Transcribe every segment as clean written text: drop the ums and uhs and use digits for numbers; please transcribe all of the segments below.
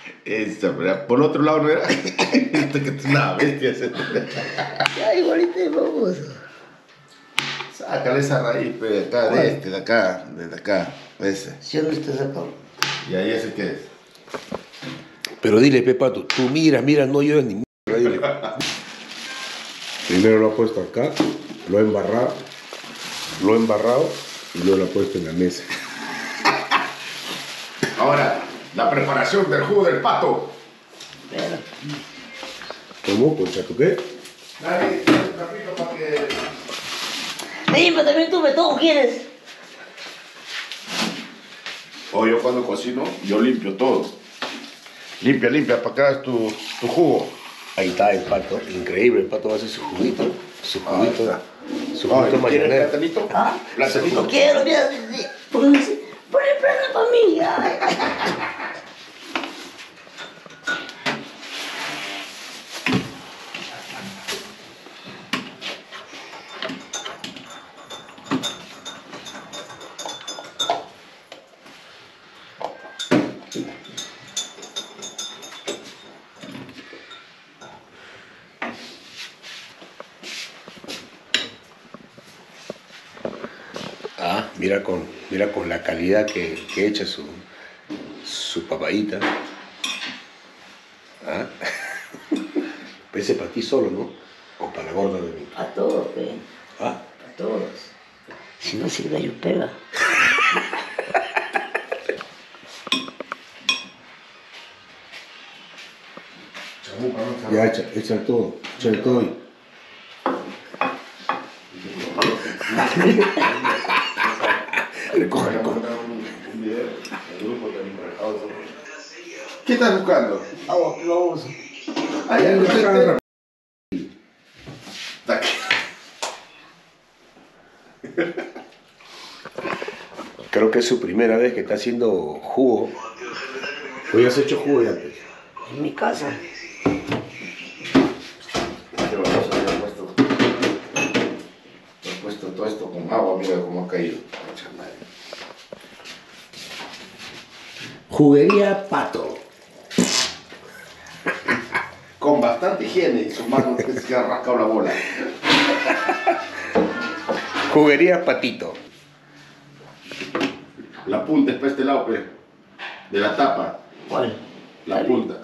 Esa, ¿verdad? Por otro lado no era. Esto que es una bestia. Ya, igualito es baboso. Sácale esa raíz, pe, de acá, de acá, desde acá. Ese. ¿Sí o no está sacado? Y ahí ese que es. Pero dile, Pepato, tú mira, no llores ni mierda, dile. Primero lo ha puesto acá, lo ha embarrado y luego lo ha puesto en la mesa. Ahora, la preparación del jugo del pato. Pero, ¿Cómo? ¿Con chato qué? Dale, un trapito para que... pero también tú, todo quieres. O yo cuando cocino, yo limpio todo. Limpia, para acá es tu jugo. Ahí está el pato, increíble, el pato va a hacer su juguito está. ¿Quieres mañanero. platanito? ¿Ah? Platanito. No quiero, mira. Ponle plano para mí. Ay. Ah, mira con la calidad que echa su papadita. Ah. Ese para ti solo, ¿no? O para la gorda de mí. A todos, pe. Ah. A todos. Si no, si el gallo pega. Ya, echa todo y... Recoge. ¿Qué estás buscando? Agua, vamos. Está aquí. Creo que es su primera vez que está haciendo jugo. Hoy has hecho jugo ya antes. En mi casa. He puesto todo esto con agua, mira cómo ha caído. Juguería Pato. Con bastante higiene y sus manos se han rascado la bola. Juguería Patito. La punta es para este lado, pe, de la tapa. ¿Cuál? La punta.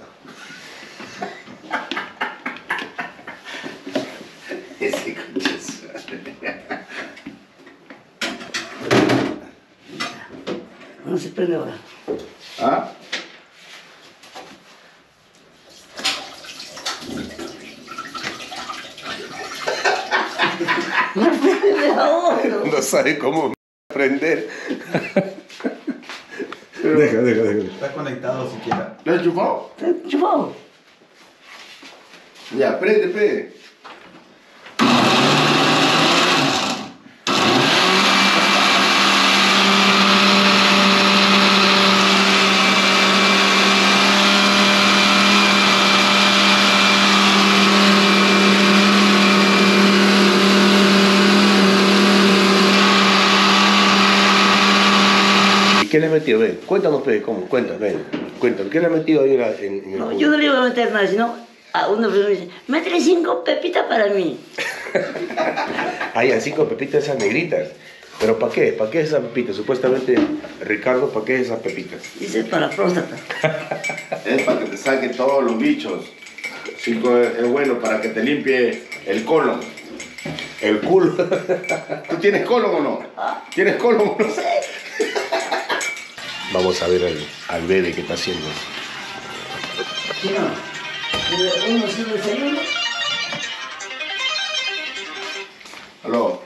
Ese conchazo. No se prende ahora. ¿Ah? No prende ahora. No sabe cómo prender. Deja. Está conectado siquiera. ¿Lo has chupado? Chupado. Ya, prende, pe. ¿Qué le has metido? Ven, cuéntanos, Pe, ¿cómo? Cuéntanos, ¿qué le has metido ahí en el No, jugo? yo no le iba a meter nada, sino a una persona me dice, métele 5 pepitas para mí. Hay 5 pepitas esas negritas. ¿Pero para qué? ¿Para qué esas pepitas? Supuestamente, Ricardo, ¿para qué esas pepitas? Dice para la próstata. Es para que te saquen todos los bichos. 5 es bueno para que te limpie el colon. El culo. ¿Tú tienes colon o no? ¿Tienes colon o no? Vamos a ver al bebé que está haciendo. ¿Qué no? ¿Uno sirve desayuno? Aló.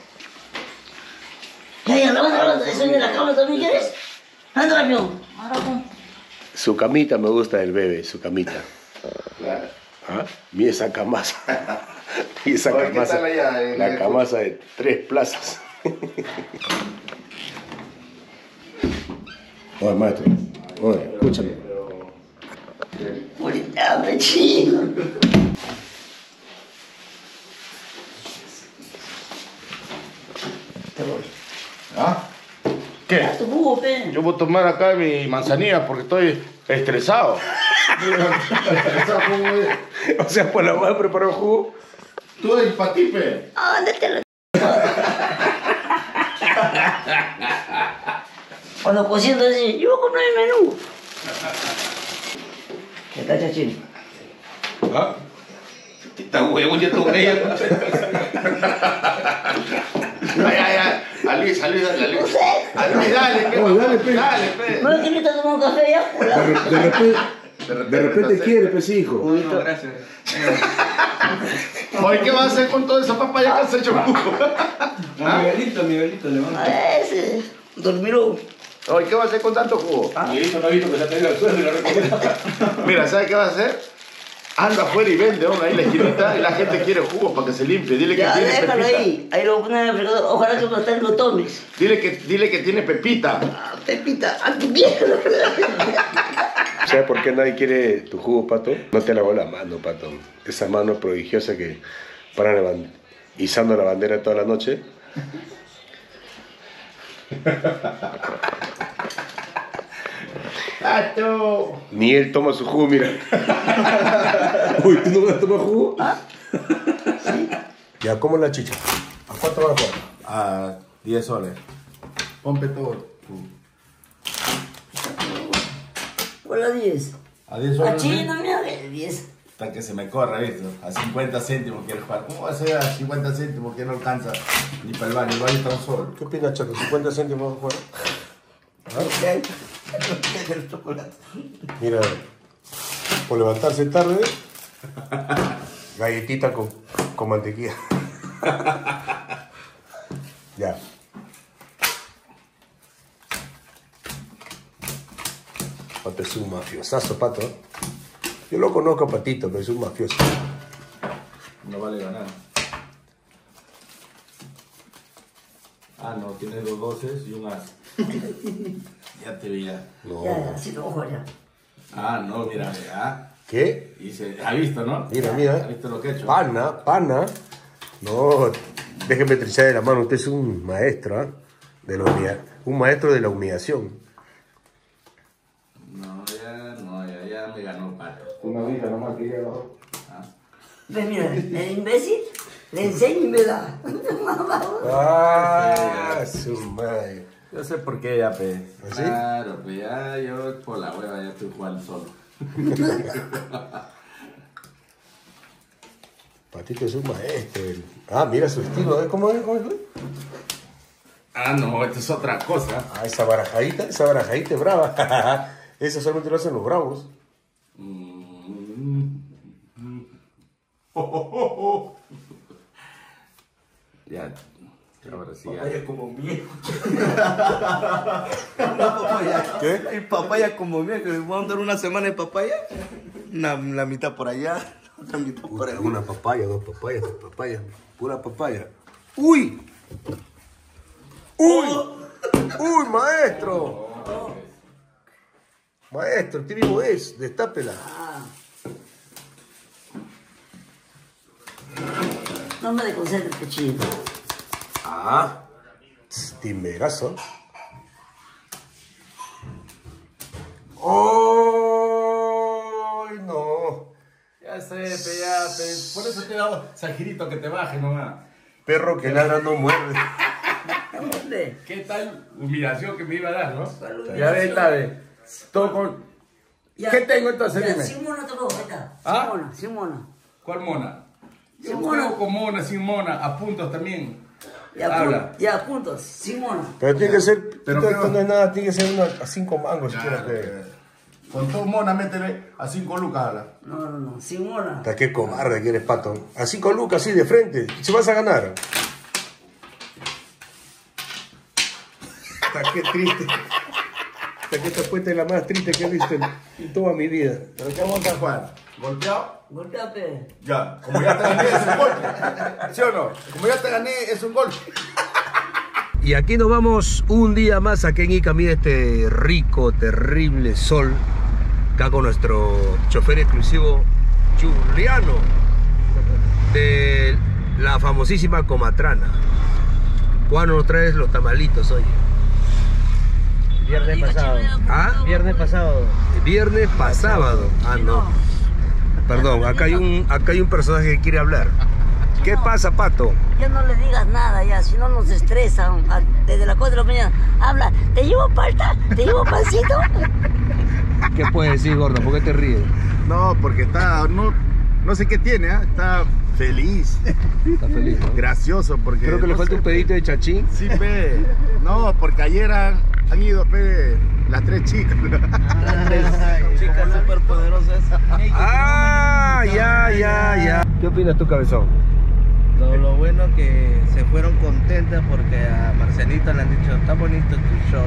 Ya, levanta, eso en la cama también quieres. Anda, rápido. Su camita me gusta del bebé, su camita. Claro. ¿Ah? Mira esa camasa. Mira esa Oye, ¿qué camasa. tal allá en La el camasa de 3 plazas. Oye, maestro. Oye, escúchame. Bonita, hombre, chido. Te voy. ¿Ah? ¿Qué? Tu jugo, pe. Yo voy a tomar acá mi manzanilla porque estoy estresado. O sea, por la madre preparó jugo. Tú eres patipe. Ándate la... Cuando cociendo así, yo voy a comer el menú. ¿Qué está, Chachín? ¿Ah? Está huevo, ya tomé ella. Ay. Alice, dale. No sé. Alice, dale, ¿qué Oh, dale, pasó? pe. Dale, pe. ¿No quieres tomar un café ya? De repente quiere, pues hijo. No, gracias. Oye, ¿qué vas a hacer con toda esa papaya que has hecho jugo? No, Miguelito, levanta. A ese. Dormiró. Oye, ¿qué vas a hacer con tanto jugo? Miguelito no ha visto que se ha tenido el suelo y lo recomienda. Mira, ¿sabes qué vas a hacer? Anda afuera y vende, ahí en la esquinita y la gente quiere jugo para que se limpie. Dile que Ya, tiene déjalo pepita. ahí. Ahí lo ponen en el fregador. Ojalá que más tarde lo tomes. Dile que tiene pepita. Ah, Pepita, a tu vieja. ¿Sabes por qué nadie quiere tu jugo, Pato? No te lavó la mano, Pato. Esa mano prodigiosa que paran izando la bandera toda la noche. ¡Pato! Ni él toma su jugo, mira. Uy, ¿tú no vas a tomar jugo? Sí. Ya, ¿cómo es la chicha? ¿A cuánto vas a poner? A 10 soles. Pompe todo. Hola, 10. A 10 A soles. Chino, mira, 10. Hasta que se me corra, ¿viste? A 50 céntimos quiere jugar. ¿Cómo va a ser a 50 céntimos que no alcanza ni para el baño? El baño está un sol. ¿Qué opinas, Chato? ¿50 céntimos jugar? Mira, por levantarse tarde, galletita con mantequilla. Ya. Pato es un mafiosazo, Pato. Yo lo conozco a Patito, pero es un mafioso. No vale ganar. Ah, no, tiene 2 doces y un as. Ya te veía. No. Ya, sí, lo ojo ya. Ah, no, mira, mira. ¿Qué? Y se, ha visto, ¿no? Mira, mira. ¿Ha visto lo que he hecho? Pana. No, déjeme trinchar de la mano. Usted es un maestro, ¿ah? Un maestro de la humillación. No, ya me ganó el Pato. Una vida nomás que llega. Ves, mira, el imbécil le enseña y me da. Ah, su madre. Yo sé por qué ya, pe. ¿Así? Claro, pues ya yo por la hueva ya estoy jugando solo. Patito es un maestro. Ah, mira su estilo, ¿eh? ¿Cómo es? Ah, no, esto es otra cosa. Ah, esa barajadita es brava. Eso solamente lo hacen los bravos. Ya, ahora sí ya. Papaya como miel. ¿Qué? El papaya como miel, que les voy a dar una semana de papaya. La mitad por allá, la otra mitad por allá. Una papaya, dos papayas. Pura papaya. ¡Uy! ¡Uy! ¡Uy, maestro! Maestro, el mismo es. Destápela. No me desconcentres, Chino. Ah. Timberazo. ¡Ay, no! Ya sé, pe, ya, pe. Por eso te he dado sajirito que te baje nomás. Perro que ladra no muerde. ¿Dónde? ¿Qué tal humillación que me iba a dar, no? ¿Cuál Ya ves, la de. Todo con. Ya. ¿Qué tengo entonces? Ya, Dime. sin mona tocó, ahí está. ¿Ah? Sin mona, sin mona. ¿Cuál mona? Yo Sin juego mona. con mona, sin mona, a puntos también. Ya, Habla. ya, puntos, sin mona. Pero tiene que ser. Pero esto creo- no es nada, tiene que ser a 5 mangos si quieres que. Con tu mona, métele a 5 lucas, habla. No, sin mona. Hasta qué cobarde que eres, Pato. A 5 lucas así de frente. Se vas a ganar. Hasta qué triste. Hasta que esta puesta es la más triste que he visto en toda mi vida. ¿Pero qué vamos a jugar? ¿Golpeado? Golpeate. Ya, como ya te gané es un golpe. ¿Sí o no? Como ya te gané es un golpe. Y aquí nos vamos un día más aquí en Ica. Mira este rico, terrible sol. Acá con nuestro chofer exclusivo Juliano de la famosísima Comatrana. ¿Cuándo nos traes los tamalitos, oye? Viernes pasado. ¿Ah? Viernes pasado. Viernes para sábado. Ah, no. Perdón, acá hay un personaje que quiere hablar. ¿Qué pasa, Pato? Ya no le digas nada ya, si no nos estresan. Desde las 4 de la mañana. Habla, ¿te llevo palta? ¿Te llevo pancito? ¿Qué puedes decir, gordo? ¿Por qué te ríes? No, porque está, no sé qué tiene, ¿ah? Está feliz. Está feliz, ¿no? Gracioso, porque... Creo que le no falta sé, un pedito de chachín. Sí, pe. No, porque ayer han ido, pe, las 3 chicas. Chicas súper poderosas. Ah, ya. ¿Qué opinas tú, cabezón? Lo bueno que se fueron contentas porque a Marcelito le han dicho, está bonito tu show.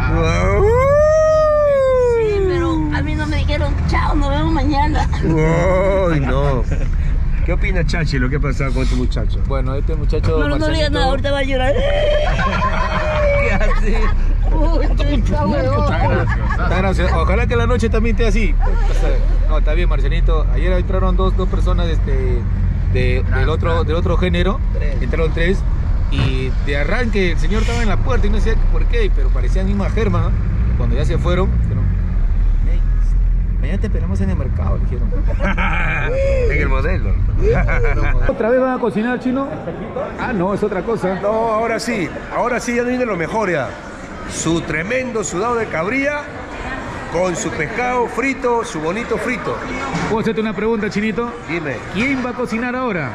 Sí, pero a mí no me dijeron, chao, nos vemos mañana. Uy, no. ¿Qué opina Chachi lo que ha pasado con este muchacho? Bueno, este muchacho. No digas nada, ahorita va a llorar. ¿Qué hace? Uy, está huevón. Está gracioso. Ojalá que la noche también esté así. No, está bien, Marcelito. Ayer entraron dos personas del otro género. Entraron 3. Y de arranque el señor estaba en la puerta y no decía por qué, pero parecían misma germa, ¿no? Cuando ya se fueron, dijeron, hey, mañana te esperamos en el mercado, dijeron. En el modelo. ¿Otra vez van a cocinar, chino? Ah, no, es otra cosa. No, ahora sí ya viene lo mejor ya. Su tremendo sudado de cabría con su pescado frito, su bonito frito. ¿Puedo hacerte una pregunta, chinito? Dime. ¿Quién va a cocinar ahora?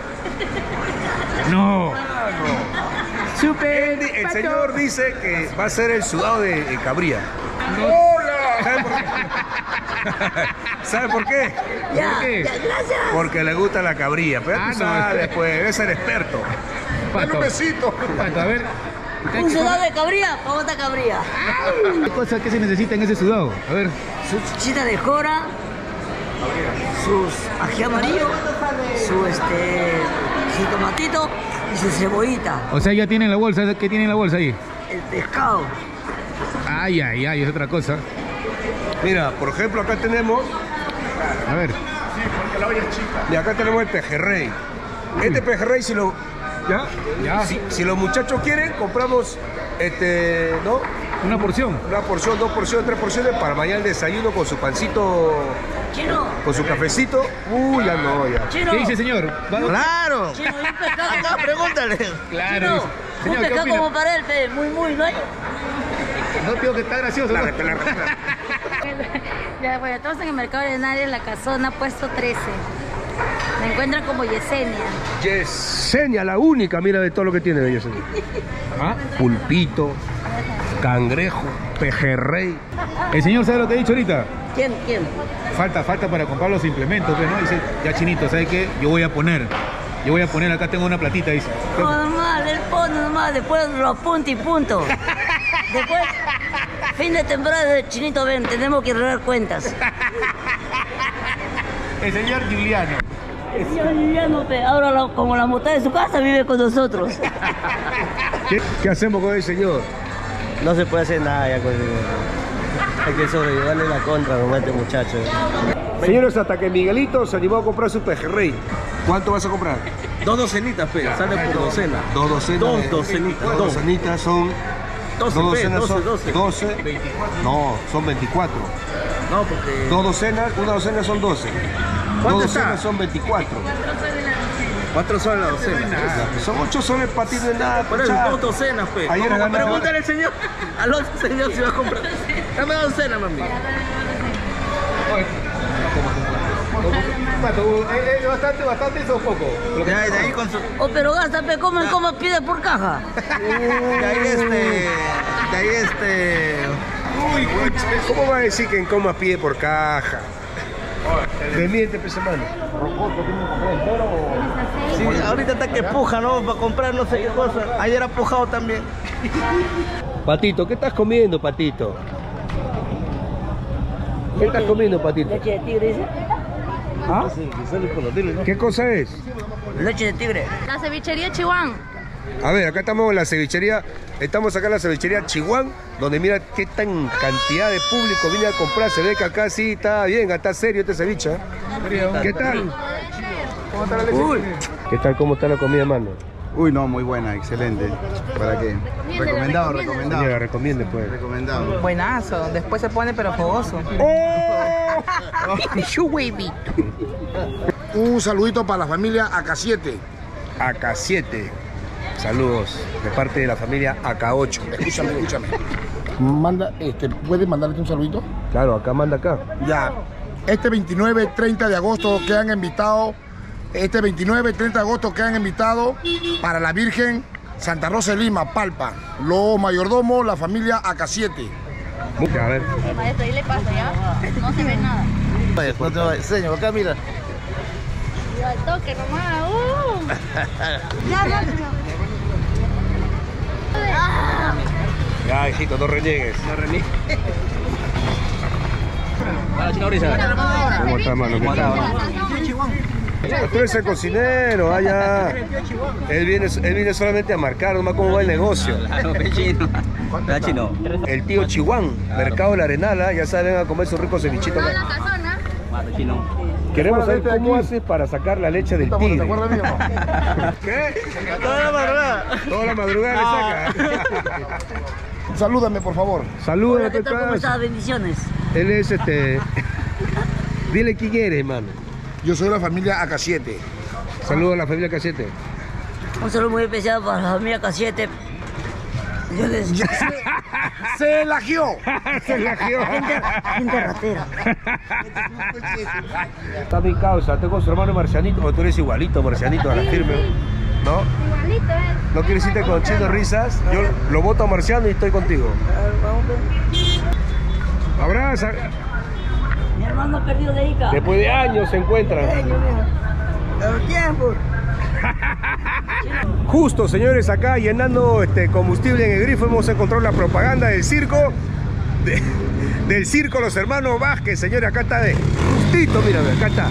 No. Super. El señor dice que va a ser el sudado de cabría. ¿Sabe por qué? Ya, ¿Por qué? ya, gracias. Porque le gusta la cabría. Pero Ah, tú no. sabes, pues, debe ser experto. Pato. Pato, a ver. Un sudado de cabría, para otra cabría. ¿Qué se necesita en ese sudado? A ver. Su chichita de jora, sus ají amarillo, su tomatito y su cebollita. O sea, ya tienen la bolsa. ¿Qué tiene en la bolsa ahí? El pescado. Ay, es otra cosa. Mira, por ejemplo, acá tenemos. A ver. Y acá tenemos el pejerrey. Este pejerrey, si lo. ¿Ya? Ya. Si los muchachos quieren, compramos ¿no? Una porción. Una porción, 2 porciones, 3 porciones para mañana el desayuno con su pancito, Chino, con su cafecito. Uy, ya no, ya. chino. ¿Qué dice, señor? ¡Claro! Chino, y un pescado. Acá, pregúntale. Claro. Chino, Dice. un Señor, ¿qué pescado opina? como para él, pe, muy, ¿no hay? No, tío, que está gracioso. ¿no? Ya, bueno, estamos en el mercado de Henares, La Casona, puesto 13. Me encuentran como Yesenia. Yesenia, la única, mira de todo lo que tiene de Yesenia. ¿Ah? Pulpito, cangrejo, pejerrey. El señor sabe lo que he dicho ahorita. ¿Quién? Falta para comprar los implementos, pues, ¿no? Dice, ya chinito, ¿sabe qué? Yo voy a poner, acá tengo una platita, dice. No, normal, él pone nomás, después lo apunta y punto. Después, fin de temporada de Chinito, ven, tenemos que arreglar cuentas. El señor Juliano. Ya no, pe, ahora como la mujer de su casa vive con nosotros. ¿Qué hacemos con el señor? No se puede hacer nada ya con el señor. Hay que sobrellevarle la contra con este muchacho. Señores, hasta que Miguelito se animó a comprar su pejerrey. ¿Cuánto vas a comprar? 2 docenitas, pe. Sale por docena. 2 docenas. 2 docenitas. 2 docenitas son 12, 2 pe, docenas 12, son 12. 24. No, son 24. No, porque... 2 docenas, una docena son 12. 2 ¿Cuánto docenas está? son 24. 4 soles la docena. Son 8 soles para ti de nada. Por eso, chato. 2 docenas, pe. Ayer ¿Cómo? ganaba- Pregúntale al señor. Al otro señor si va a comprar. Dame 2 docenas, mami. Pato, bastante eso o poco. De ahí con su... Oh, pero gasta, pe, ¿cómo pide por caja? De ahí Uy, ¿cómo va a decir que en coma pide por caja? Desmiente, pues, hermano. Sí, ahorita está que puja, ¿no? Para comprar no sé qué cosa. Ayer ha pujado también. Patito, ¿qué estás comiendo, Patito? ¿Qué estás comiendo, Patito? Leche de tigre, dice. ¿Ah? ¿Qué cosa es? Leche de tigre. La cevichería Chihuán. A ver, acá estamos en la cevichería, estamos acá en la cevichería Chihuán, donde mira qué tan cantidad de público viene a comprar. Se ve que acá sí está bien, está serio este ceviche, ¿eh? ¿Qué tal? ¿Cómo está la leche? ¿Qué tal? ¿Cómo está la comida, hermano? Uy, no, muy buena, excelente. ¿Para qué? Recomendado, recomendado. Señora, recomiende pues. Recomendado. Buenazo, después se pone pero fogoso. Un saludito para la familia AK7. AK7. Saludos de parte de la familia AK8. Escúchame. Manda, ¿puedes mandarle un saludito? Claro, acá manda acá. Ya. Este 29, 30 de agosto quedan invitados. Este 29, 30 de agosto quedan invitados para la Virgen Santa Rosa de Lima, Palpa. Los mayordomos, la familia AK7. A ver. Maestro, ahí le pasa, ¿ya? No se ve nada. No te lo enseño, acá mira. Y al toque nomás. Ya, Ya, hijito, no reniegues. No reniegues. ¿Cómo está, mano? ¿Qué tal? Tú eres el cocinero, allá. Él viene solamente a marcar nomás cómo va el negocio. El tío Chihuán, Mercado de la Arenala, ya saben, a comer sus ricos cevichitos. Queremos saber cómo haces para sacar la leche del tigre. ¿Te acuerdas mío? ¿Qué? Toda la madrugada. Toda la madrugada le saca. Salúdame, por favor. Saludos, ¿Qué tal? ¿Cómo estás? Bendiciones. Él es Dile quién eres, hermano. Yo soy de la familia AK7. Saludos a la familia Casete. Un saludo muy especial para la familia K7. Yo les... ¡Se lagió! Se lagió. Gente ratera. Está mi causa, tengo su hermano Marcianito, o tú eres igualito, Marcianito, a la firme, ¿no? Igualito es. ¿No quieres irte con Chino Risas? Yo lo voto a Marciano y estoy contigo. Abraza. Mi hermano perdido de Ica. Después de años se encuentran. Justo, señores, acá llenando combustible en el grifo hemos encontrado la propaganda del circo. Del circo Los Hermanos Vázquez, señores, acá está justito, mírame, acá está.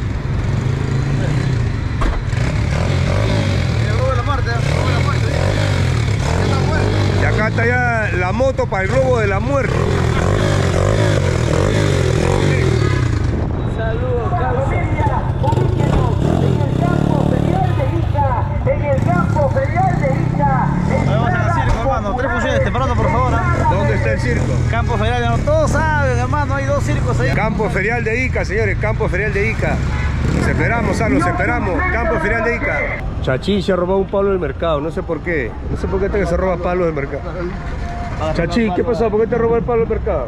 Y acá está ya la moto para el robo de la muerte. Saludos, en el campo ferial de Ica. Vamos al circo, hermano. 3 funciones, temprano, por favor. ¿Dónde está el circo? Campo ferial, no, todos saben, hermano, hay 2 circos ahí. Campo ferial de Ica, señores, campo ferial de Ica. Los esperamos, los esperamos. Campo ferial de Ica. Chachín se ha robado un palo del mercado, no sé por qué. No sé por qué se roba palos del mercado. Chachín, ¿qué pasó? ¿Por qué te robó el palo del mercado?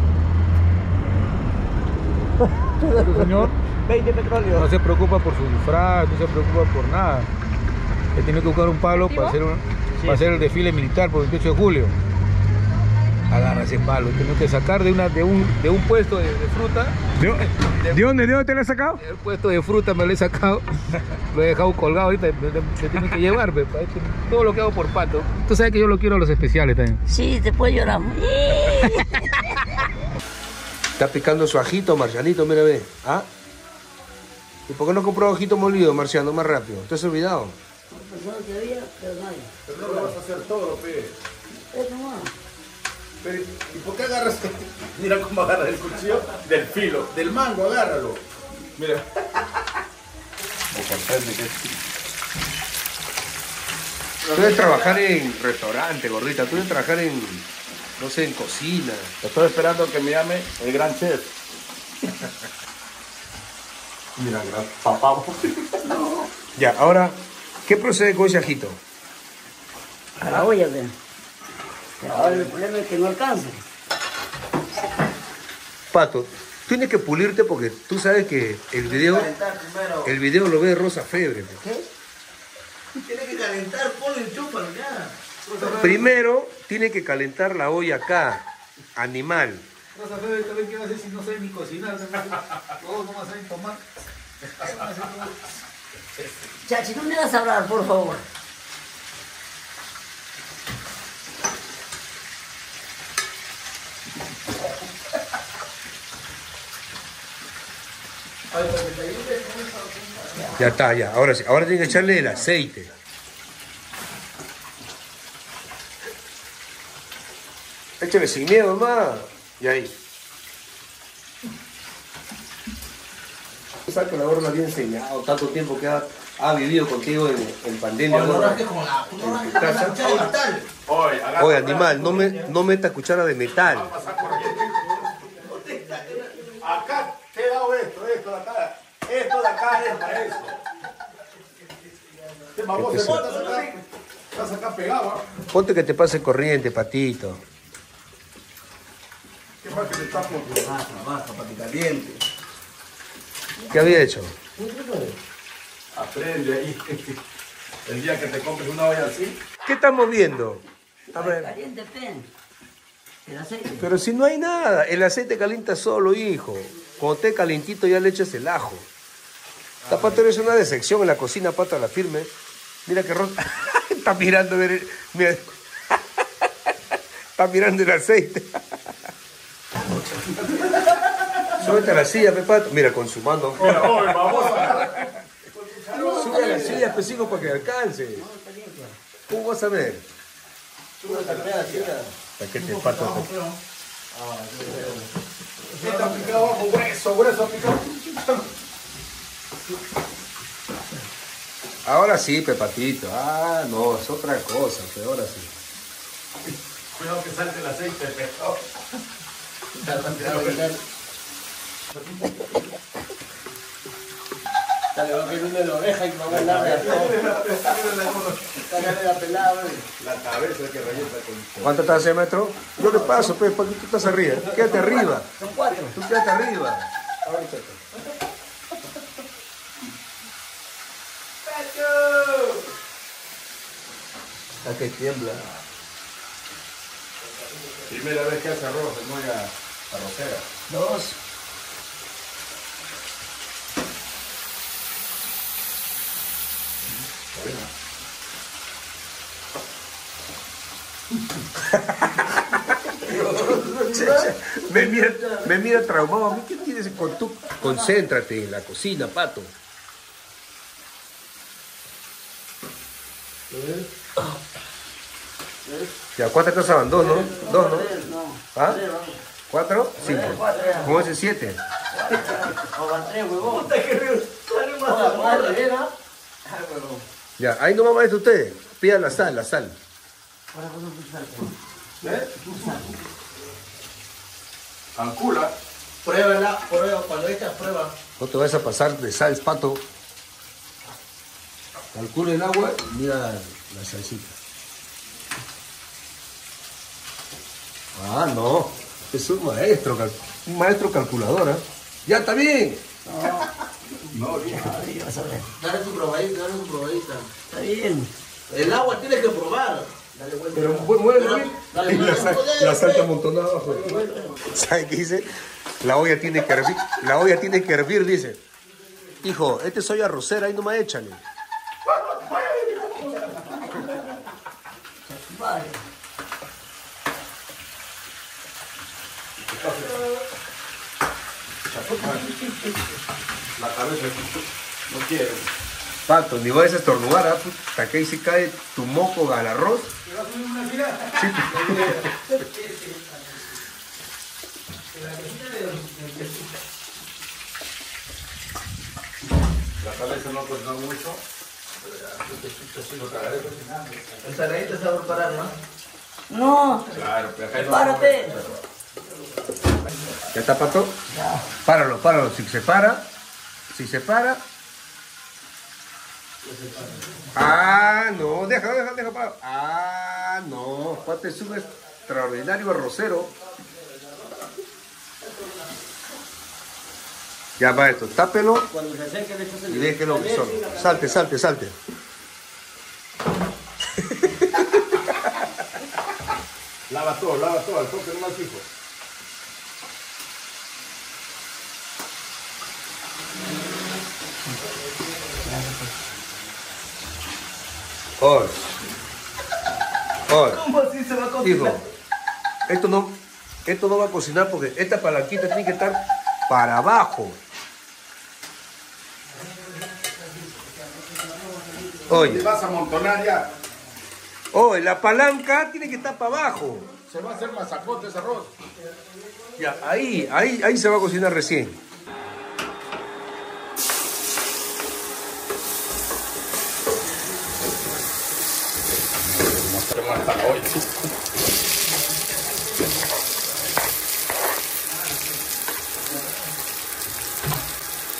Señor, 20 petróleo. No se preocupa por su disfraz, no se preocupa por nada. Él tiene que buscar un palo para hacer el desfile militar por el 28 de julio. Agarra ese palo, tiene que sacar de un puesto de fruta. ¿De dónde te lo has sacado? El puesto de fruta me lo he sacado. Lo he dejado colgado ahorita, se tiene que llevar, todo lo que hago por pato. Tú sabes que yo lo quiero a los especiales también. Sí, después lloramos. Está picando su ajito, Marcianito, mira, ve. ¿Ah? ¿Y por qué no compró ajito molido, Marciano, más rápido? ¿Te has olvidado? Pensaba que había, pero no hay. Pero no lo vas a hacer todo, pe. Es nomás. Pero, ¿y por qué agarras? Mira cómo agarra el cuchillo del filo, del mango, agárralo. Mira. Me sorprende que Tú debes trabajar en restaurante, gordita. Tú debes trabajar en, no sé, en cocina. Estoy esperando que me llame el gran chef. Mira, gran papá. Ya, ahora, ¿qué procede con ese ajito? A la olla, ven. Ahora el problema es que no alcanza. Pato, tienes que pulirte porque tú sabes que el video lo ve Rosa Febre. ¿Qué? Tiene que calentar, ponle el chúpalo ya. Primero, tiene que calentar la olla acá, animal. Rosa Febre, ¿qué va a hacer si no sabe ni cocinar? Todos no saben tomar. Chachi, no me vas a hablar, por favor. Ya está, ya. Ahora sí. Ahora tiene que echarle el aceite. Échale sin miedo, más. Y ahí. Sabes que la gorda la había enseñado tanto tiempo que ha ha vivido contigo en pandemia. No rasques con la cuchara de metal. Oye, animal, no meta cuchara de metal. Acá te he dado esto de acá. Esto de acá es para eso. Este baboso estás acá pegado. Ponte que te pase corriente, patito. ¿Qué más que te está por Baja, papi caliente. ¿Qué había hecho? Aprende ahí. El día que te compres una olla así. ¿Qué estamos viendo? A ver. Caliente, pen. El aceite. Pero si no hay nada, el aceite calienta solo, hijo. Cuando esté calientito ya le echas el ajo. Esta Pato eres una decepción en la cocina, Pato, a la firme. Mira que está mirando, mira. Está mirando el aceite. Súbete a la silla, Pato. Mira, con su mano. Mira, vamos Sube a la silla, pesico, para que alcance. ¿Cómo vas a ver? Súbete a la silla. ¿Para qué te Pato? Está picado abajo, grueso picado. Ahora sí, Pepatito. Ah, no, es otra cosa, pero ahora sí. Cuidado que salte el aceite, pescado. Dale, va a quedar una de la oreja y me va a ganar de todo. Está la pelada, La cabeza que revienta con... ¿Cuánto estás, maestro? Yo le paso, pues, ¿por qué tú estás arriba? Quédate arriba. Son 4. Tú quédate arriba. Ahorita. ¿A qué tiembla? Primera vez que hace arroz en olla arrocera. 2. Me mira traumado. ¿A mí qué tienes con tú? Concéntrate en la cocina, Pato. Ya, ¿cuántas cosas van? 2, ¿no? 2, ¿no? ¿Ah? 4, 5. ¿Cómo es el 7? O van 3, huevón. Ya, ahí no va a esto usted. Pida la sal, la sal. Calcula. Pruébala, prueba, cuando echas prueba. No te vas a pasar de sal, Pato. Calcula el agua y mira la salsita. Ah, no. Es un maestro calculador, ¿eh? Ya está bien. No, bien. Dale tu probadita, Está bien. El agua tienes que probar. Dale vuelta. Pero mueve bien. Dale, Y la sal está vuelta. amontonada abajo. ¿Sabe qué dice? La olla tiene que hervir. La olla tiene que hervir, dice. Hijo, este soy arrocera, ahí nomás échale. Vale. La cabeza no quiere. Pato, ni vayas a estornudar, ¿ah? Puta, que ahí se cae tu moco al arroz. Sí. La cabeza no cocina mucho. El saladito se va a preparar, ¿no? No. Claro, pero acá no. Párate. ¿Ya está, Pato? Ya. Páralo. Si se para. Ah, no, deja parado. Ah, no. Pato es un extraordinario arrocero. Ya va esto, tápelo Cuando se seque, y déjelo que solo. Salte. Lava todo, al toque nomás fijo. Oye. ¿Cómo así se va a cocinar? Hijo, esto no va a cocinar porque esta palanquita tiene que estar para abajo. Oye. Te vas a amontonar ya. Oye, la palanca tiene que estar para abajo. Se va a hacer masacote ese arroz. Ya, ahí se va a cocinar recién.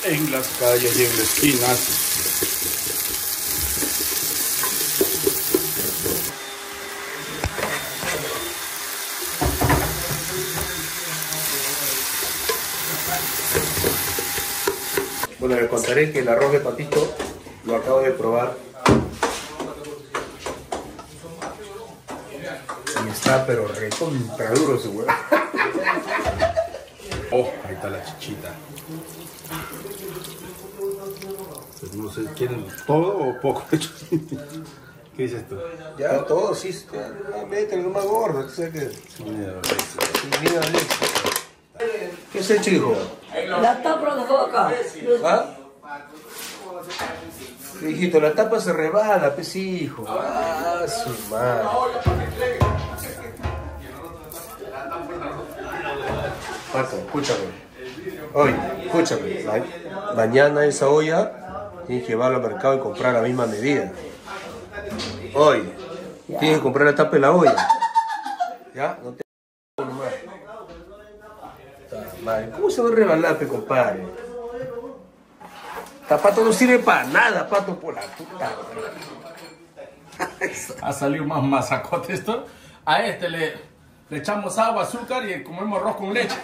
en las calles y en las esquinas. Bueno, les contaré que el arroz de Patito lo acabo de probar. Y está pero recontra duro ese huevo. Oh, ahí está la chichita. Pues no sé, ¿quieren todo o poco? ¿Qué dices tú? Ya, todo, sí. Métele lo más gordo. O sea que... ¿Qué es hecho, hijo? La tapa de boca. ¿Ah? Hijito, la tapa se rebala, pues hijo. Ah, su madre. Pato, escúchame. Oye, escúchame. Mañana esa olla tienes que llevarla al mercado y comprar la misma medida. Oye, tienes que comprar la tapa de la olla. ¿Ya? No te... Madre, ¿cómo se va a rebalar, compadre? Esta Pato no sirve para nada, Pato, por la puta. Ha salido más masacote esto. A este le echamos agua, azúcar y comemos arroz con leche.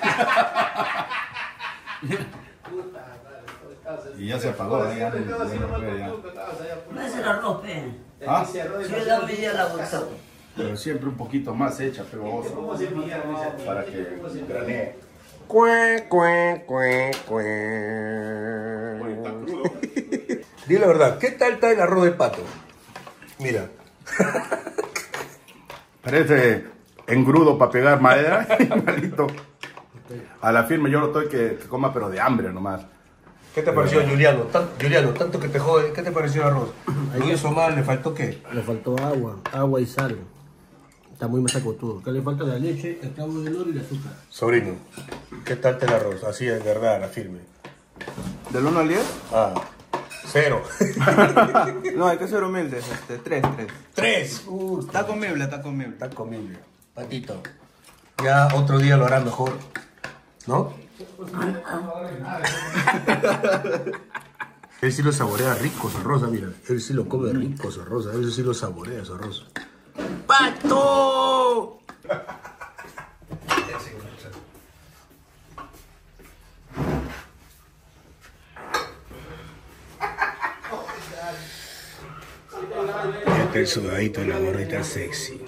Y ya se apagó, ya no puede ya. No es el arroz, pe. ¿Ah? Sí, la medida la bolsa. Pero siempre un poquito más hecha, pegoso, para que granee. Dile la verdad, ¿qué tal está el arroz de Pato? Mira. Parece engrudo para pegar madera, malito. A la firme yo lo estoy que coma, pero de hambre nomás. ¿Qué te pareció, Juliano? Juliano, tanto que te jode, ¿qué te pareció el arroz? ¿Lo hizo mal? ¿Le faltó qué? Le faltó agua y sal. Está muy masacotudo. Acá le falta la leche, el clavo de oro y el azúcar. Sobrino, ¿qué tal está el arroz? Así de verdad, la firme. ¿Del 1 al 10? Ah, 0. No, hay que ser humildes. 3. 3. Está comible, está comible. Está comible. Patito, ya otro día lo hará mejor, ¿no? Él sí lo saborea rico su arroz, mira. Él sí lo come rico su arroz, él sí lo saborea su arroz. ¡Pato! Este el sudadito de la gordita sexy.